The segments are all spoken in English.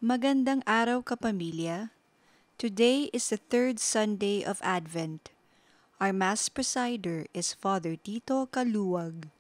Magandang araw, Kapamilya. Today is the third Sunday of Advent. Our Mass presider is Father Tito Caluag.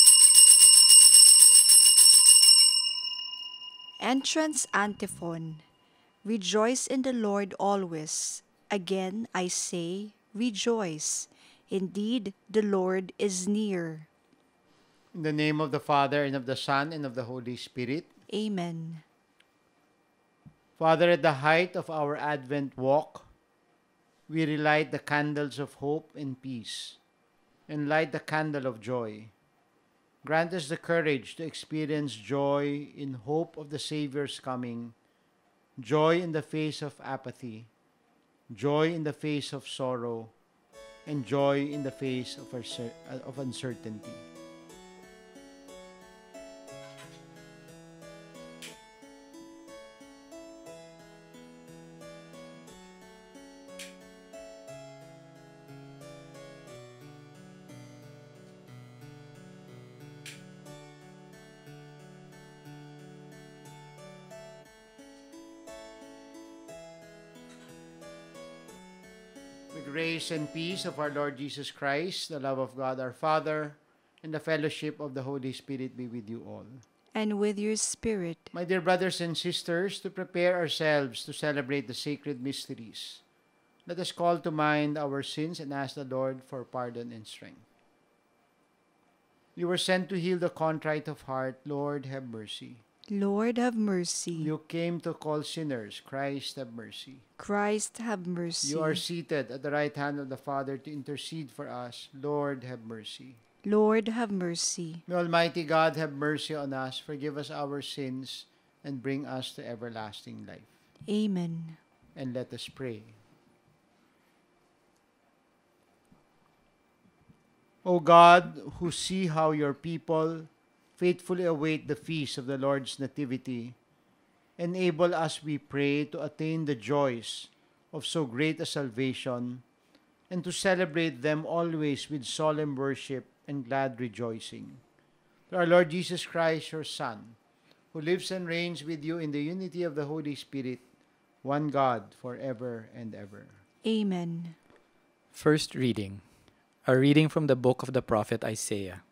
Entrance Antiphon. Rejoice in the Lord always. Again I say, rejoice. Indeed, the Lord is near. In the name of the Father, and of the Son, and of the Holy Spirit. Amen. Father, at the height of our Advent walk, we relight the candles of hope and peace, and light the candle of joy. Grant us the courage to experience joy in hope of the Savior's coming, joy in the face of apathy, joy in the face of sorrow, and joy in the face of uncertainty. The grace and peace of our Lord Jesus Christ, the love of God our Father, and the fellowship of the Holy Spirit be with you all. And with your spirit. My dear brothers and sisters, to prepare ourselves to celebrate the sacred mysteries, let us call to mind our sins and ask the Lord for pardon and strength. You were sent to heal the contrite of heart. Lord, have mercy. Lord, have mercy. You came to call sinners. Christ, have mercy. Christ, have mercy. You are seated at the right hand of the Father to intercede for us. Lord, have mercy. Lord, have mercy. May Almighty God have mercy on us, forgive us our sins, and bring us to everlasting life. Amen. And let us pray. O God, who see how your people faithfully await the feast of the Lord's Nativity, enable us, we pray, to attain the joys of so great a salvation, and to celebrate them always with solemn worship and glad rejoicing. Through our Lord Jesus Christ, your Son, who lives and reigns with you in the unity of the Holy Spirit, one God, forever and ever. Amen. First reading. A reading from the book of the prophet Isaiah.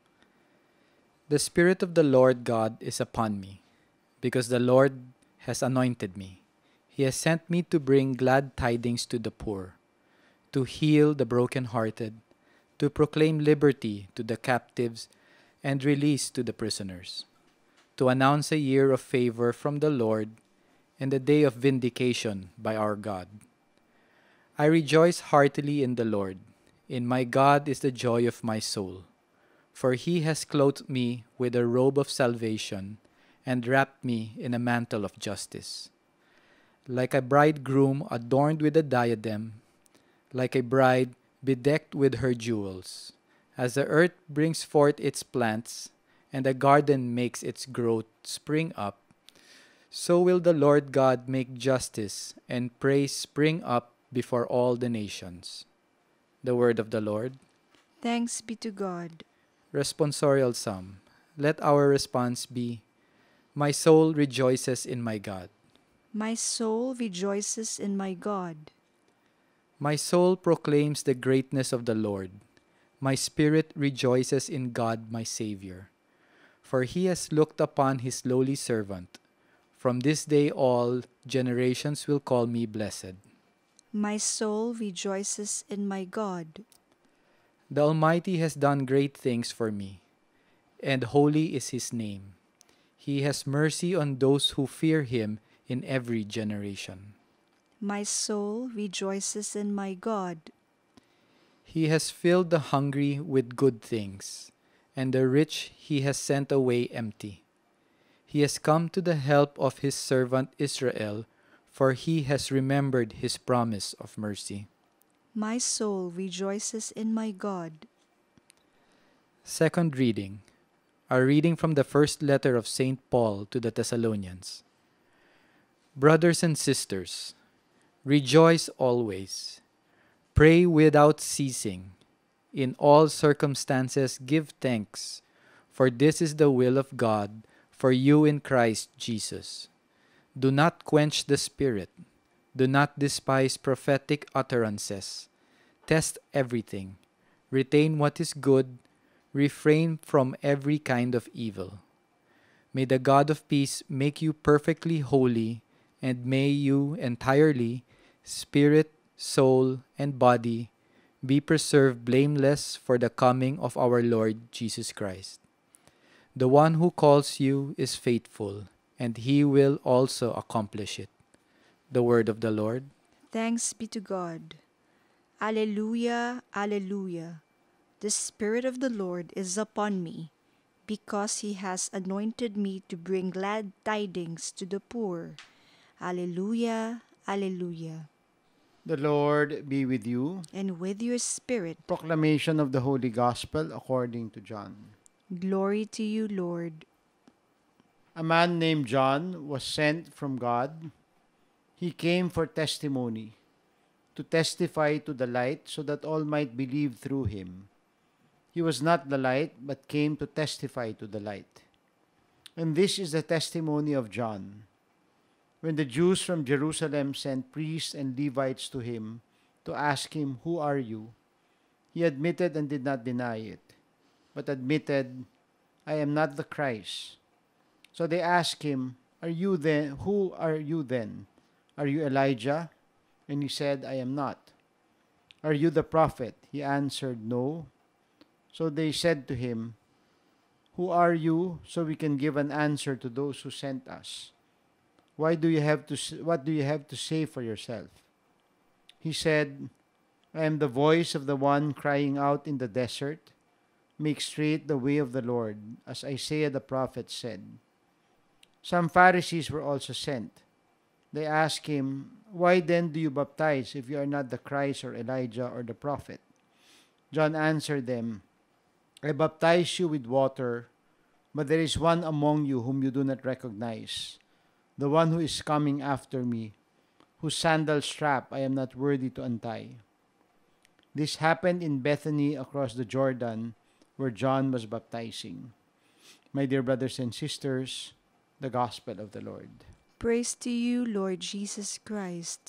The Spirit of the Lord God is upon me, because the Lord has anointed me. He has sent me to bring glad tidings to the poor, to heal the brokenhearted, to proclaim liberty to the captives and release to the prisoners, to announce a year of favor from the Lord and the day of vindication by our God. I rejoice heartily in the Lord. In my God is the joy of my soul. For he has clothed me with a robe of salvation and wrapped me in a mantle of justice. Like a bridegroom adorned with a diadem, like a bride bedecked with her jewels. As the earth brings forth its plants, and the garden makes its growth spring up, so will the Lord God make justice and praise spring up before all the nations. The word of the Lord. Thanks be to God. Responsorial Psalm. Let our response be, my soul rejoices in my God. My soul rejoices in my God. My soul proclaims the greatness of the Lord. My spirit rejoices in God my Savior. For he has looked upon his lowly servant. From this day all generations will call me blessed. My soul rejoices in my God. The Almighty has done great things for me, and holy is his name. He has mercy on those who fear him in every generation. My soul rejoices in my God. He has filled the hungry with good things, and the rich he has sent away empty. He has come to the help of his servant Israel, for he has remembered his promise of mercy. My soul rejoices in my God. Second reading. A reading from the first letter of St. Paul to the Thessalonians. Brothers and sisters, rejoice always. Pray without ceasing. In all circumstances give thanks, for this is the will of God for you in Christ Jesus. Do not quench the Spirit. Do not despise prophetic utterances. Test everything. Retain what is good. Refrain from every kind of evil. May the God of peace make you perfectly holy, and may you entirely, spirit, soul, and body, be preserved blameless for the coming of our Lord Jesus Christ. The one who calls you is faithful, and he will also accomplish it. The word of the Lord. Thanks be to God. Alleluia, alleluia. The Spirit of the Lord is upon me, because He has anointed me to bring glad tidings to the poor. Alleluia, alleluia. The Lord be with you. And with your spirit, Proclamation of the Holy Gospel according to John. glory to you, Lord. A man named John was sent from God. He came for testimony, to testify to the light so that all might believe through him. He was not the light, but came to testify to the light. And this is the testimony of John. When the Jews from Jerusalem sent priests and Levites to him to ask him, "Who are you?" he admitted and did not deny it, but admitted, "I am not the Christ." So they asked him, "Are you then? Who are you then? Are you Elijah?" And he said, "I am not." "Are you the prophet?" He answered, "No." So they said to him, "Who are you, so we can give an answer to those who sent us? What do you have to say for yourself?" He said, "I am the voice of the one crying out in the desert, 'Make straight the way of the Lord,' as Isaiah the prophet said." Some Pharisees were also sent. They asked him, "Why then do you baptize if you are not the Christ or Elijah or the prophet?" John answered them, "I baptize you with water, but there is one among you whom you do not recognize, the one who is coming after me, whose sandal strap I am not worthy to untie." This happened in Bethany across the Jordan, where John was baptizing. My dear brothers and sisters, the Gospel of the Lord. Praise to you, Lord Jesus Christ.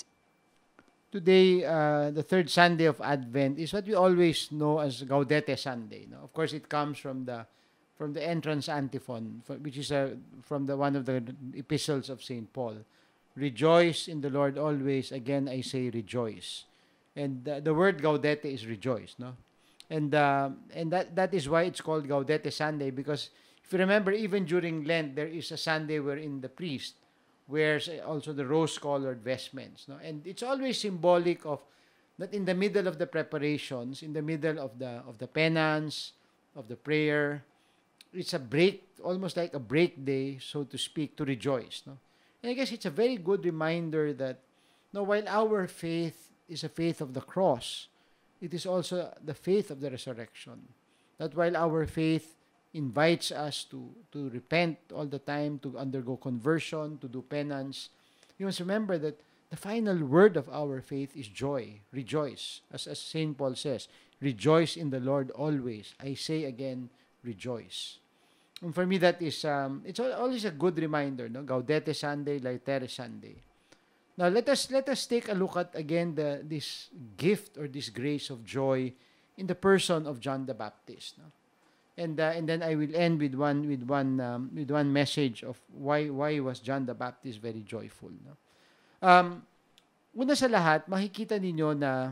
Today, the third Sunday of Advent is what we always know as Gaudete Sunday. No? Of course, it comes from the entrance antiphon, which is from one of the epistles of Saint Paul. "Rejoice in the Lord always. Again, I say rejoice." And the word Gaudete is rejoice, no? And that is why it's called Gaudete Sunday, because if you remember, even during Lent, there is a Sunday wherein the priest wears also the rose-colored vestments. No? And it's always symbolic of that in the middle of the preparations, in the middle of the penance, of the prayer, it's a break, almost like a break day, so to speak, to rejoice. No? And I guess it's a very good reminder that while our faith is a faith of the cross, it is also the faith of the resurrection. That while our faith invites us to repent all the time, to undergo conversion, to do penance, you must remember that the final word of our faith is joy, rejoice. As St. Paul says, "Rejoice in the Lord always. I say again, rejoice." And for me, that is, it's always a good reminder, no? Gaudete Sunday, Laetare Sunday. Now, let us take a look at, again, this gift or this grace of joy in the person of John the Baptist. No? And then I will end with one message of why was John the Baptist very joyful. No? Una sa lahat, makikita ninyo na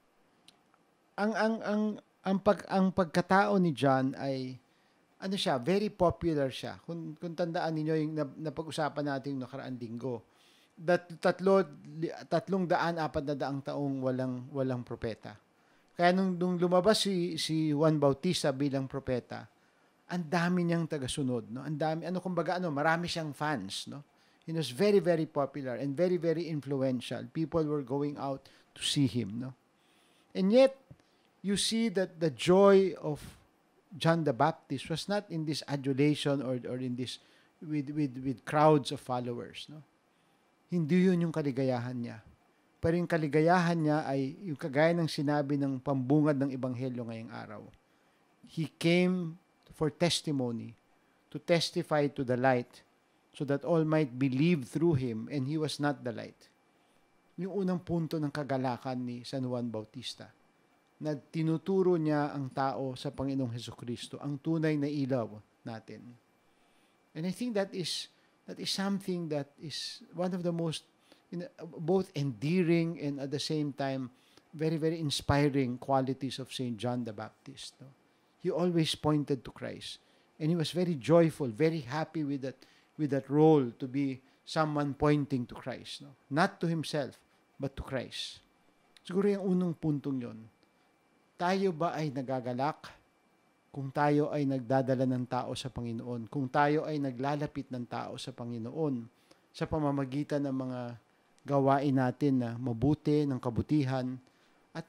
ang pagkatao ni John ay very popular siya. Kung tandaan niyo yung napag-usapan natin yung nakaraang linggo. 340 taong walang propeta. Kaya nung lumabas si Juan Bautista bilang propeta, ang dami niyang tagasunod, no? Marami siyang fans, no? He was very, very popular and very, very influential. People were going out to see him, no? And yet, you see that the joy of John the Baptist was not in this adulation or in this with crowds of followers, no? Hindi yun yung kaligayahan niya. Pero yung kaligayahan niya ay yung kagaya ng sinabi ng pambungad ng Ebanghelyo ngayong araw. He came for testimony, to testify to the light, so that all might believe through him, and he was not the light. Yung unang punto ng kagalakan ni San Juan Bautista, na tinuturo niya ang tao sa Panginoong Hesukristo, ang tunay na ilaw natin. And I think that is something that is one of the most both endearing and at the same time very, very inspiring qualities of Saint John the Baptist. No? He always pointed to Christ, and he was very joyful, very happy with that role to be someone pointing to Christ. No? Not to himself, but to Christ. Siguro yung unang puntong yon. Tayo ba ay nagagalak kung tayo ay nagdadala ng tao sa Panginoon? Kung tayo ay naglalapit ng tao sa Panginoon sa pamamagitan ng mga gawain natin na mabuti, ng kabutihan, at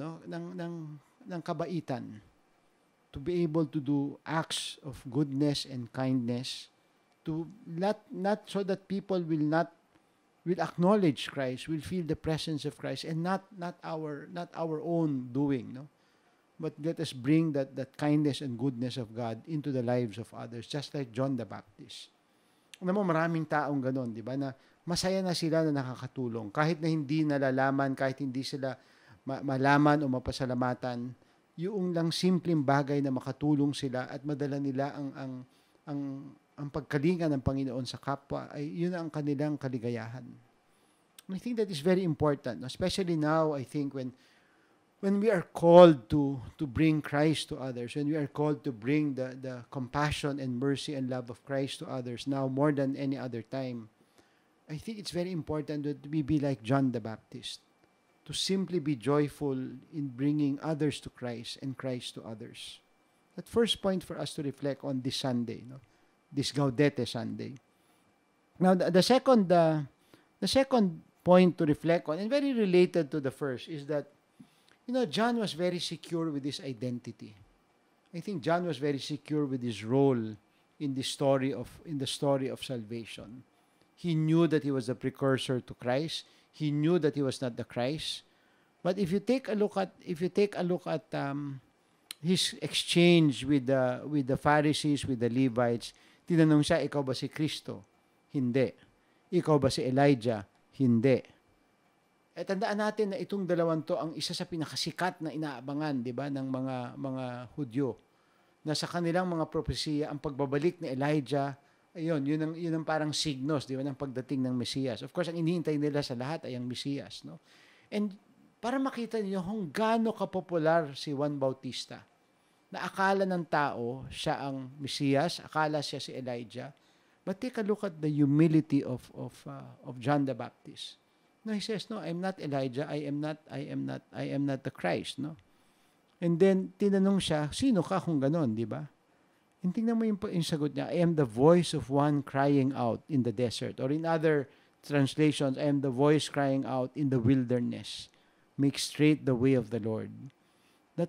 ng kabaitan, to be able to do acts of goodness and kindness, to not so that people will acknowledge Christ, will feel the presence of Christ, and not our own doing, no? But let us bring that kindness and goodness of God into the lives of others, just like John the Baptist. Alam mo, maraming taong ganon, di ba, na masaya na sila na nakakatulong. Kahit na hindi nalalaman, kahit hindi sila malaman o mapasalamatan, yung lang simpleng bagay na makatulong sila at madala nila ang pagkalinga ng Panginoon sa kapwa, ay yun ang kanilang kaligayahan. And I think that is very important, especially now, I think, when we are called to bring Christ to others, when we are called to bring the compassion and mercy and love of Christ to others, now more than any other time, I think it's very important that we be like John the Baptist, to simply be joyful in bringing others to Christ and Christ to others. That first point for us to reflect on this Sunday, no? This Gaudete Sunday. Now, the second point to reflect on, and very related to the first, is that John was very secure with his identity. I think John was very secure with his role in the story of salvation. He knew that he was the precursor to Christ. He knew that he was not the Christ. But if you take a look at his exchange with the Pharisees, with the Levites, tinanong siya, ikaw ba si Kristo? Hindi. Ikaw ba si Elijah? Hindi. At tandaan natin na itong dalawang to ang isa sa pinakasikat na inaabangan, di ba, ng mga Hudyo. Na sa kanilang mga propesiya, ang pagbabalik ni Elijah, yun ang parang signos, di ba, ng pagdating ng Mesiyas. Of course, ang inihintay nila sa lahat ay ang Mesiyas, no? And para makita niyo kung gaano kapopular si Juan Bautista, na akala ng tao siya ang Mesiyas, akala siya si Elijah. But take a look at the humility of John the Baptist. No, he says, no, I'm not Elijah, I am not the Christ, no? And then tinanong siya, sino ka kung ganon, di ba? And tingnan mo yung sagot niya, I am the voice of one crying out in the desert. Or in other translations, I am the voice crying out in the wilderness. Make straight the way of the Lord. That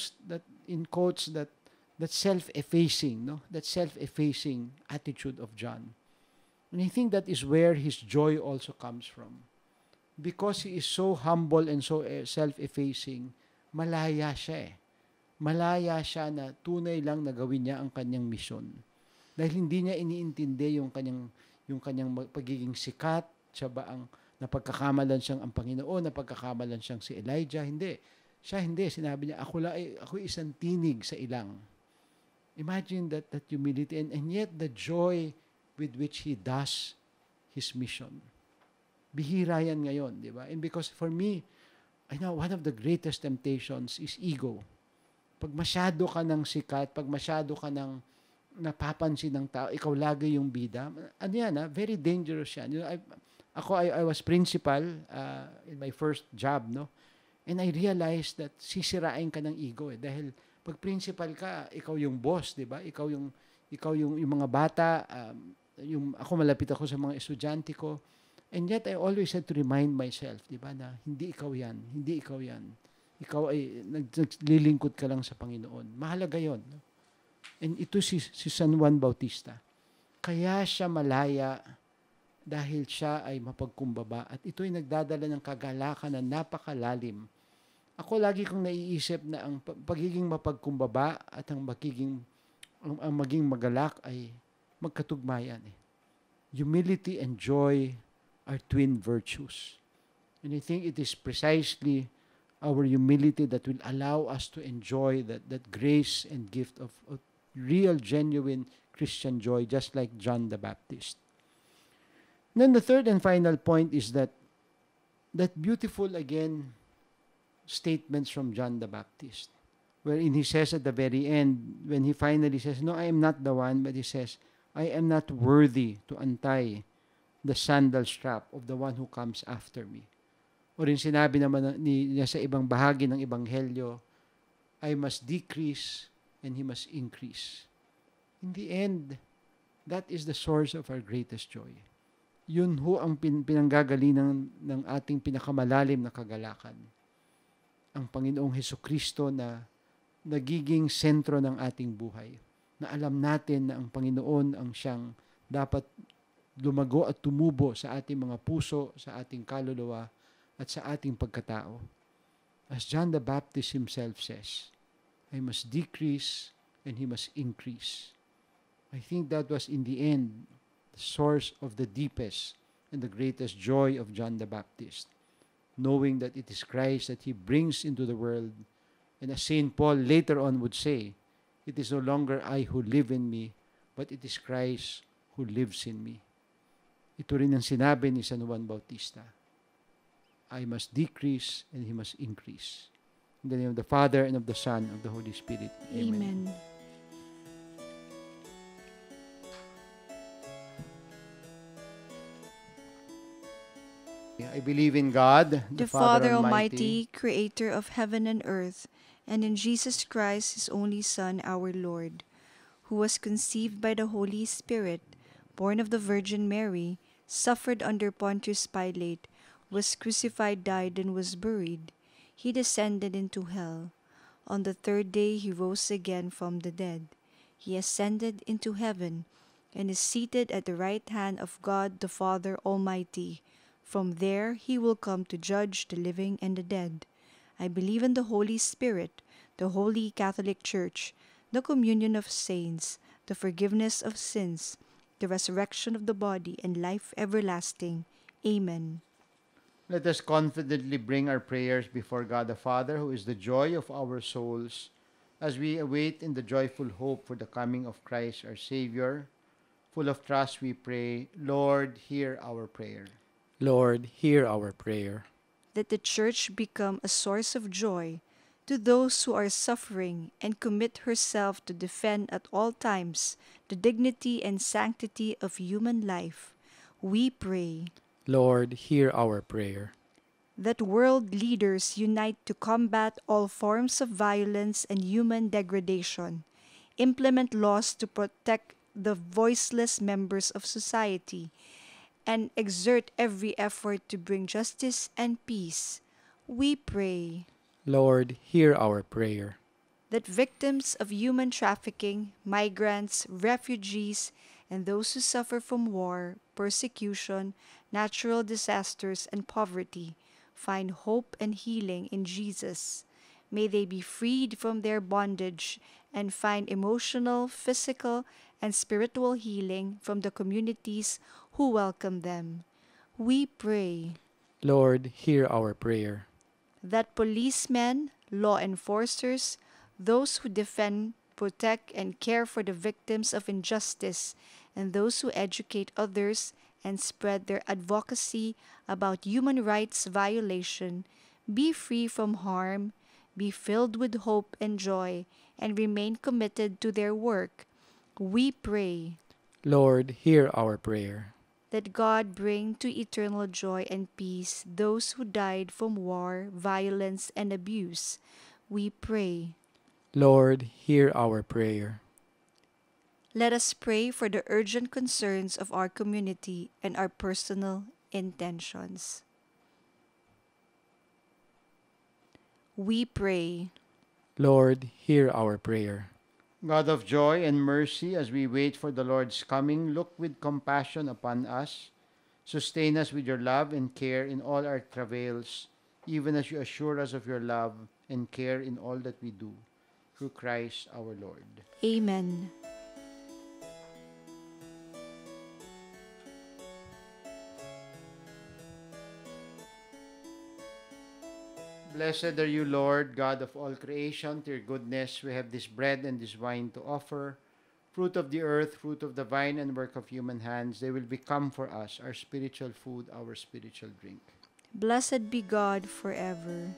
in quotes, that self-effacing, no? That self-effacing attitude of John. And I think that is where his joy also comes from. Because he is so humble and so self-effacing, malaya siya eh. Malaya siya na tunay lang na gawin niya ang kanyang misyon. Dahil hindi niya iniintindi yung kanyang pagiging sikat, siya ba ang napagkakamalan siyang ang Panginoon, napagkakamalan siyang si Elijah, hindi. Siya hindi, sinabi niya, ako isang tinig sa ilang. Imagine that humility and yet the joy with which he does his mission. Bihira yan ngayon, di ba? And because for me, I know one of the greatest temptations is ego. Pag masyado ka ng sikat, pag masyado ka ng napapansin ng tao, ikaw lagi yung bida, ano yan, very dangerous yan. I was principal in my first job, no? And I realized that sisirain ka ng ego eh. Dahil pag principal ka, ikaw yung boss, di ba? Ikaw yung mga bata, ako malapit ako sa mga estudyante ko. And yet, I always had to remind myself, di ba, na hindi ikaw yan. Ikaw ay naglilingkod ka lang sa Panginoon. Mahalaga yon. No? And ito si San Juan Bautista. Kaya siya malaya dahil siya ay mapagkumbaba. At ito ay nagdadala ng kagalakan na napakalalim. Ako lagi kong naiisip na ang pagiging mapagkumbaba at ang maging magalak ay magkatugmayan eh. Humility and joy are twin virtues. And I think it is precisely our humility that will allow us to enjoy that grace and gift of real, genuine Christian joy, just like John the Baptist. And then the third and final point is that beautiful, again, statements from John the Baptist, wherein he says at the very end, when he finally says, no, I am not the one, but he says, I am not worthy to untie the sandal strap of the one who comes after me. O rin sinabi naman niya sa ibang bahagi ng Ebanghelyo, I must decrease and He must increase. In the end, that is the source of our greatest joy. Yun ho ang pinanggagalingan ng ating pinakamalalim na kagalakan. Ang Panginoong Hesukristo na nagiging sentro ng ating buhay. Na alam natin na ang Panginoon ang siyang dapat lumago at tumubo sa ating mga puso, sa ating kaluluwa, at sa ating pagkatao. As John the Baptist himself says, I must decrease and He must increase. I think that was in the end the source of the deepest and the greatest joy of John the Baptist, knowing that it is Christ that he brings into the world. And as St. Paul later on would say, it is no longer I who live in me, but it is Christ who lives in me. Ito rin ang sinabi ni San Juan Bautista, I must decrease and He must increase. In the name of the Father, and of the Son, and of the Holy Spirit. Amen. I believe in God, the Father Almighty, creator of heaven and earth, and in Jesus Christ, His only Son, our Lord, who was conceived by the Holy Spirit, born of the Virgin Mary, suffered under Pontius Pilate, was crucified, died, and was buried. He descended into hell. On the third day He rose again from the dead. He ascended into heaven, and is seated at the right hand of God the Father Almighty. From there He will come to judge the living and the dead. I believe in the Holy Spirit, the Holy Catholic Church, the communion of saints, the forgiveness of sins, the resurrection of the body, and life everlasting. Amen. Let us confidently bring our prayers before God the Father, who is the joy of our souls, as we await in the joyful hope for the coming of Christ our Savior. Full of trust we pray, Lord, hear our prayer. Lord, hear our prayer. That the Church become a source of joy to those who are suffering, and commit herself to defend at all times the dignity and sanctity of human life. We pray. Lord, hear our prayer. That world leaders unite to combat all forms of violence and human degradation, implement laws to protect the voiceless members of society, and exert every effort to bring justice and peace. We pray. Lord, hear our prayer. That victims of human trafficking, migrants, refugees, and those who suffer from war, persecution, natural disasters, and poverty find hope and healing in Jesus. May they be freed from their bondage and find emotional, physical, and spiritual healing from the communities who welcome them. We pray. Lord, hear our prayer. That policemen, law enforcers, those who defend, protect, and care for the victims of injustice, and those who educate others and spread their advocacy about human rights violation, be free from harm, be filled with hope and joy, and remain committed to their work. We pray. Lord, hear our prayer. That God bring to eternal joy and peace those who died from war, violence, and abuse. We pray. Lord, hear our prayer. Let us pray for the urgent concerns of our community and our personal intentions. We pray. Lord, hear our prayer. God of joy and mercy, as we wait for the Lord's coming, look with compassion upon us. Sustain us with your love and care in all our travails, even as you assure us of your love and care in all that we do. Through Christ our Lord. Amen. Blessed are you, Lord, God of all creation. To your goodness we have this bread and this wine to offer. Fruit of the earth, fruit of the vine, and work of human hands, they will become for us our spiritual food, our spiritual drink. Blessed be God forever.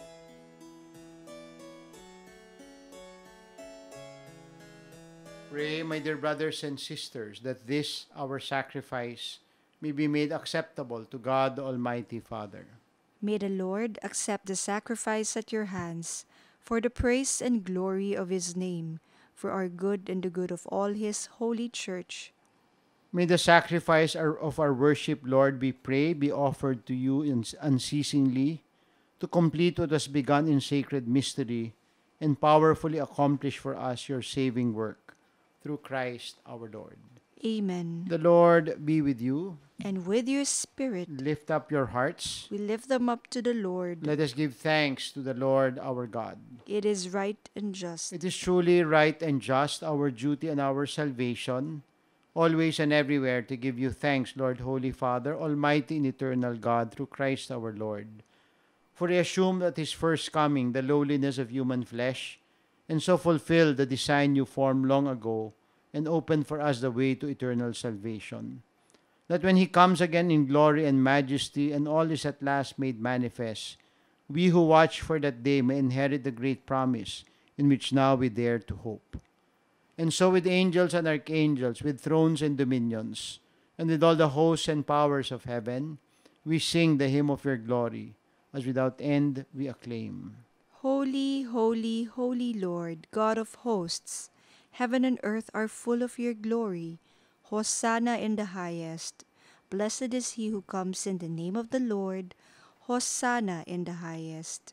Pray, my dear brothers and sisters, that this, our sacrifice, may be made acceptable to God the Almighty Father. May the Lord accept the sacrifice at your hands for the praise and glory of his name, for our good and the good of all his holy church. May the sacrifice of our worship, Lord, we pray, be offered to you unceasingly, to complete what was begun in sacred mystery, and powerfully accomplish for us your saving work, through Christ our Lord. Amen. The Lord be with you. And with your spirit, Lift up your hearts. we lift them up to the Lord. Let us give thanks to the Lord our God. It is right and just. It is truly right and just, our duty and our salvation, always and everywhere to give you thanks, Lord, Holy Father, Almighty and eternal God, through Christ our Lord. For he assumed at his first coming the lowliness of human flesh, and so fulfilled the design you formed long ago, and opened for us the way to eternal salvation. That when he comes again in glory and majesty, and all is at last made manifest, we who watch for that day may inherit the great promise in which now we dare to hope. And so with angels and archangels, with thrones and dominions, and with all the hosts and powers of heaven, we sing the hymn of your glory, as without end we acclaim. Holy, holy, holy Lord, God of hosts, heaven and earth are full of your glory. Hosanna in the highest. Blessed is he who comes in the name of the Lord. Hosanna in the highest.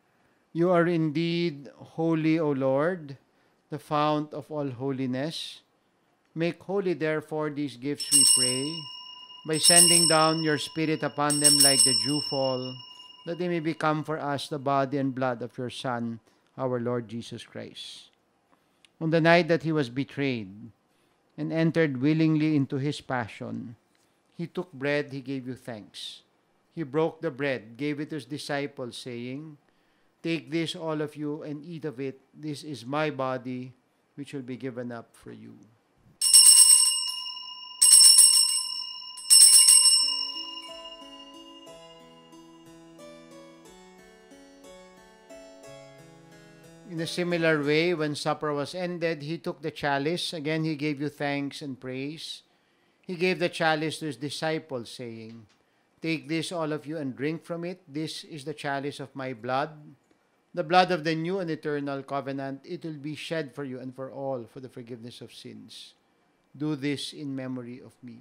You are indeed holy, O Lord, the fount of all holiness. Make holy, therefore, these gifts, we pray, by sending down your Spirit upon them like the dewfall, that they may become for us the body and blood of your Son, our Lord Jesus Christ. On the night that he was betrayed and entered willingly into his passion, he took bread, he gave you thanks. He broke the bread, gave it to his disciples, saying, "Take this, all of you, and eat of it. This is my body, which will be given up for you." In a similar way, when supper was ended, he took the chalice. Again, he gave you thanks and praise. He gave the chalice to his disciples, saying, "Take this, all of you, and drink from it. This is the chalice of my blood, the blood of the new and eternal covenant. It will be shed for you and for all for the forgiveness of sins. Do this in memory of me."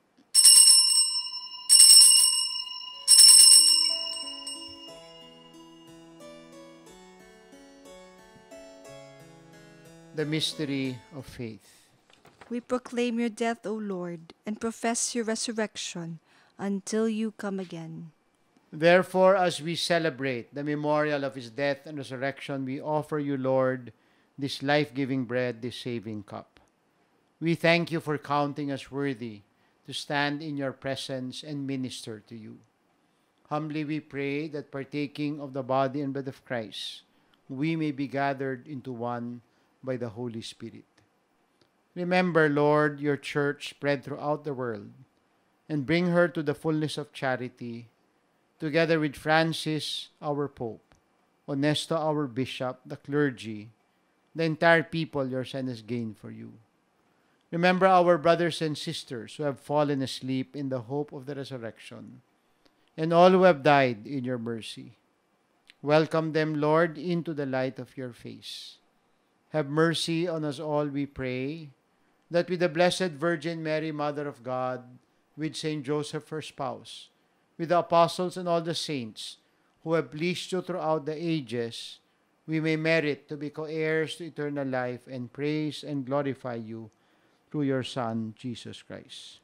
The mystery of faith. We proclaim your death, O Lord, and profess your resurrection until you come again. Therefore, as we celebrate the memorial of his death and resurrection, we offer you, Lord, this life-giving bread, this saving cup. We thank you for counting us worthy to stand in your presence and minister to you. Humbly we pray that partaking of the body and blood of Christ, we may be gathered into one by the Holy Spirit. Remember, Lord, your church spread throughout the world, and bring her to the fullness of charity, together with Francis, our Pope, Onesto, our Bishop, the clergy, the entire people your Son has gained for you. Remember our brothers and sisters who have fallen asleep in the hope of the resurrection, and all who have died in your mercy. Welcome them, Lord, into the light of your face. Have mercy on us all, we pray, that with the Blessed Virgin Mary, Mother of God, with Saint Joseph, her spouse, with the apostles and all the saints who have pleased you throughout the ages, we may merit to be co-heirs to eternal life and praise and glorify you through your Son, Jesus Christ.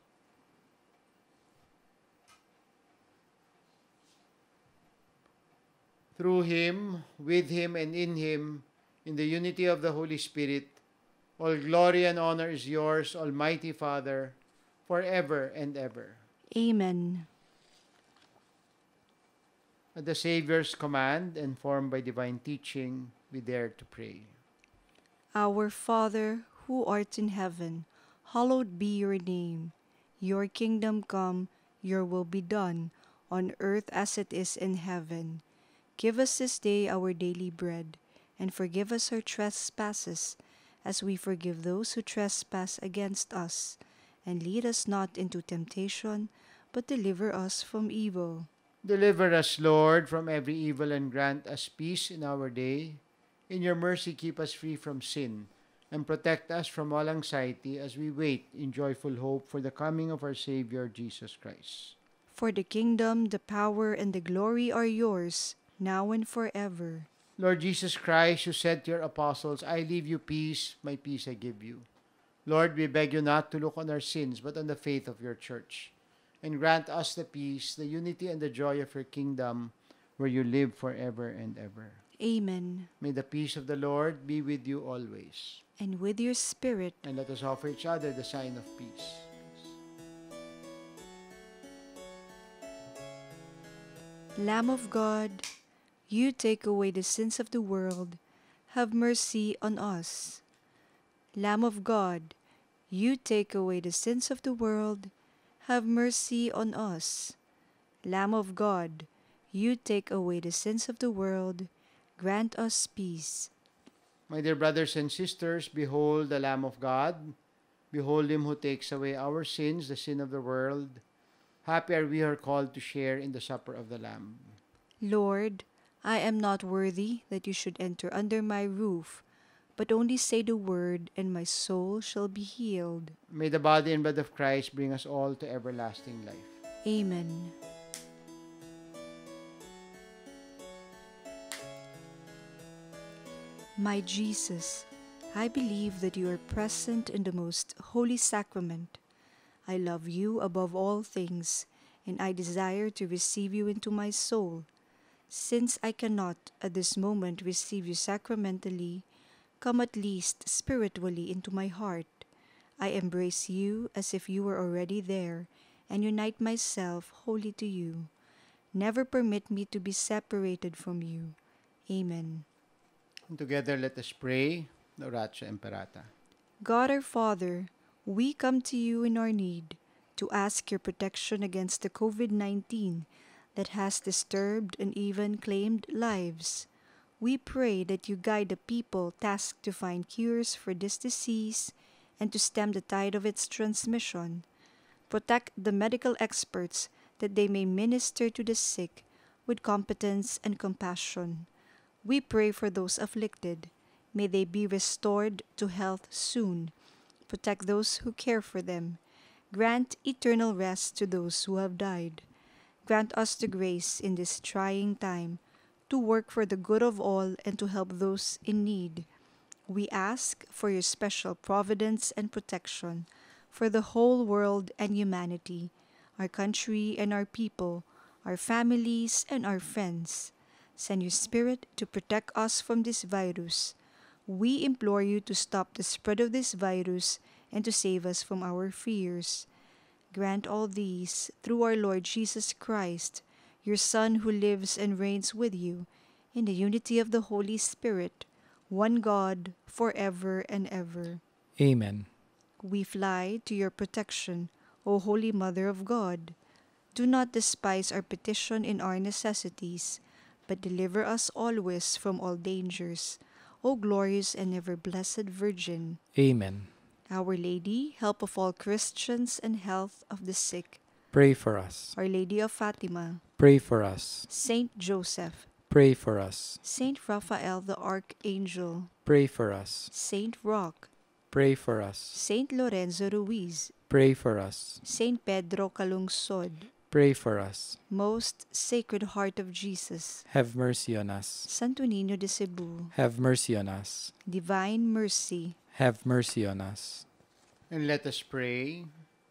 Through him, with him, and in him, in the unity of the Holy Spirit, all glory and honor is yours, Almighty Father, forever and ever. Amen. At the Savior's command, and formed by divine teaching, we dare to pray. Our Father, who art in heaven, hallowed be your name. Your kingdom come, your will be done, on earth as it is in heaven. Give us this day our daily bread, and forgive us our trespasses, as we forgive those who trespass against us. And lead us not into temptation, but deliver us from evil. Deliver us, Lord, from every evil, and grant us peace in our day. In your mercy, keep us free from sin, and protect us from all anxiety as we wait in joyful hope for the coming of our Savior, Jesus Christ. For the kingdom, the power, and the glory are yours, now and forever. Lord Jesus Christ, you said to your apostles, I leave you peace, my peace I give you. Lord, we beg you not to look on our sins, but on the faith of your church. And grant us the peace, the unity, and the joy of your kingdom, where you live forever and ever. Amen. May the peace of the Lord be with you always. And with your spirit. And let us offer each other the sign of peace. Lamb of God, you take away the sins of the world, have mercy on us. Lamb of God, you take away the sins of the world, have mercy on us. Lamb of God, you take away the sins of the world, grant us peace. My dear brothers and sisters, behold the Lamb of God. Behold him who takes away our sins, the sin of the world. Happy are we who are called to share in the supper of the Lamb. Lord, I am not worthy that you should enter under my roof, but only say the word, and my soul shall be healed. May the body and blood of Christ bring us all to everlasting life. Amen. My Jesus, I believe that you are present in the most holy sacrament. I love you above all things, and I desire to receive you into my soul. Since I cannot at this moment receive you sacramentally, come at least spiritually into my heart. I embrace you as if you were already there, and unite myself wholly to you. Never permit me to be separated from you. Amen. And together let us pray the Oratio Imperata. God our Father, we come to you in our need to ask your protection against the COVID-19 that has disturbed and even claimed lives. We pray that you guide the people tasked to find cures for this disease and to stem the tide of its transmission. Protect the medical experts that they may minister to the sick with competence and compassion. We pray for those afflicted. May they be restored to health soon. Protect those who care for them. Grant eternal rest to those who have died. Grant us the grace in this trying time to work for the good of all and to help those in need. We ask for your special providence and protection for the whole world and humanity, our country and our people, our families and our friends. Send your Spirit to protect us from this virus. We implore you to stop the spread of this virus and to save us from our fears. Grant all these through our Lord Jesus Christ, your Son, who lives and reigns with you in the unity of the Holy Spirit, one God, forever and ever. Amen. We fly to your protection, O Holy Mother of God. Do not despise our petition in our necessities, but deliver us always from all dangers, O glorious and ever-blessed Virgin. Amen. Our Lady, help of all Christians and health of the sick. Pray for us. Our Lady of Fatima. Pray for us. Saint Joseph. Pray for us. Saint Raphael the Archangel. Pray for us. Saint Roch. Pray for us. Saint Lorenzo Ruiz. Pray for us. Saint Pedro Calungsod. Pray for us. Most Sacred Heart of Jesus. Have mercy on us. Santo Niño de Cebu. Have mercy on us. Divine Mercy. Have mercy on us. And let us pray.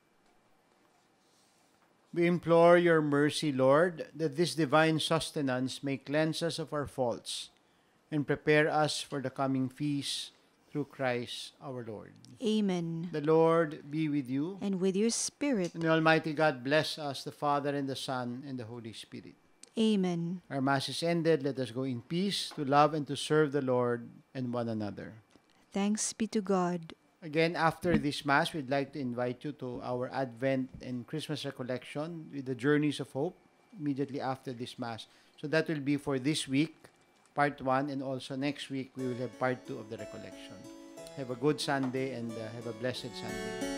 We implore your mercy, Lord, that this divine sustenance may cleanse us of our faults and prepare us for the coming feast through Christ our Lord. Amen. The Lord be with you. And with your spirit. And the Almighty God bless us, the Father and the Son and the Holy Spirit. Amen. Our Mass is ended. Let us go in peace to love and to serve the Lord and one another. Thanks be to God. Again, after this Mass, we'd like to invite you to our Advent and Christmas recollection with the Journeys of Hope immediately after this Mass. So that will be for this week, part 1, and also next week we will have part 2 of the recollection. Have a good Sunday and have a blessed Sunday.